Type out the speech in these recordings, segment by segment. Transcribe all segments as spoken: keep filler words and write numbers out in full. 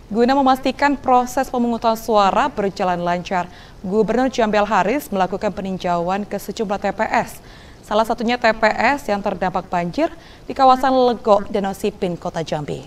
Guna memastikan proses pemungutan suara berjalan lancar, Gubernur Jambi Al-Haris melakukan peninjauan ke sejumlah T P S. Salah satunya T P S yang terdampak banjir di kawasan Legok, Danau Sipin, Kota Jambi.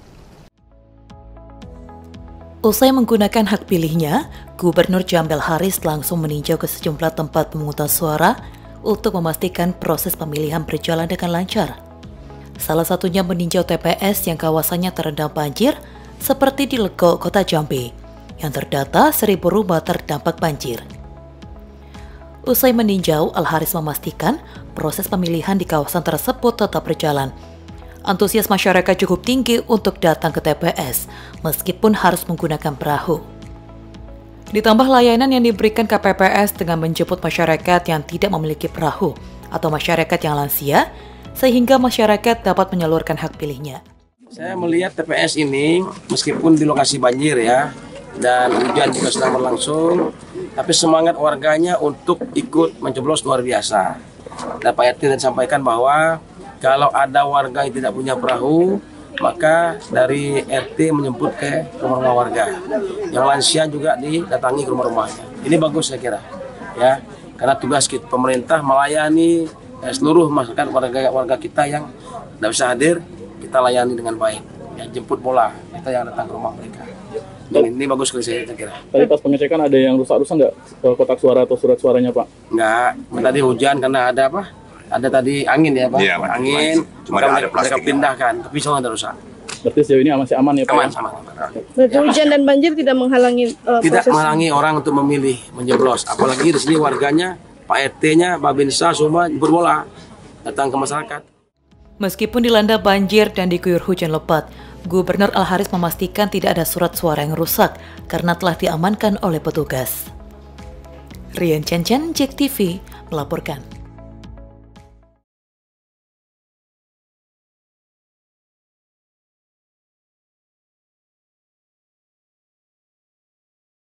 Usai menggunakan hak pilihnya, Gubernur Jambi Al-Haris langsung meninjau ke sejumlah tempat pemungutan suara untuk memastikan proses pemilihan berjalan dengan lancar. Salah satunya meninjau T P S yang kawasannya terendam banjir, seperti di Legok, Kota Jambi, yang terdata seribu rumah terdampak banjir. Usai meninjau, Al-Haris memastikan proses pemilihan di kawasan tersebut tetap berjalan. Antusias masyarakat cukup tinggi untuk datang ke T P S, meskipun harus menggunakan perahu. Ditambah layanan yang diberikan K P P S dengan menjemput masyarakat yang tidak memiliki perahu atau masyarakat yang lansia, sehingga masyarakat dapat menyalurkan hak pilihnya. Saya melihat T P S ini meskipun di lokasi banjir ya, dan hujan juga sedang berlangsung, tapi semangat warganya untuk ikut mencoblos luar biasa. Dan Pak R T tadi sampaikan bahwa kalau ada warga yang tidak punya perahu, maka dari R T menjemput ke rumah-rumah warga. Yang lansia juga didatangi ke rumah-rumahnya. Ini bagus saya kira, ya, karena tugas kita pemerintah melayani eh, seluruh masyarakat warga-warga kita yang tidak bisa hadir. Kita layani dengan baik, ya, jemput bola kita yang datang ke rumah mereka. Dan ini bagus sekali saya kira. Tadi pas pengecekan ada yang rusak-rusak nggak kotak suara atau surat suaranya, Pak? Nggak, tadi hujan karena ada apa? Ada tadi angin ya, Pak? Ya, angin, cuma mereka, ada mereka pindahkan, tapi semua tidak rusak. Berarti sejauh ini masih aman ya, Pak? Aman, aman. Berarti hujan dan banjir tidak menghalangi uh, Tidak proses... menghalangi orang untuk memilih, menyeblos. Apalagi di sini warganya, Pak R T-nya, Babinsa, semua jemput bola datang ke masyarakat. Meskipun dilanda banjir dan diguyur hujan lebat, Gubernur Al-Haris memastikan tidak ada surat suara yang rusak karena telah diamankan oleh petugas. Rian Chen Chen, J E K T V, melaporkan.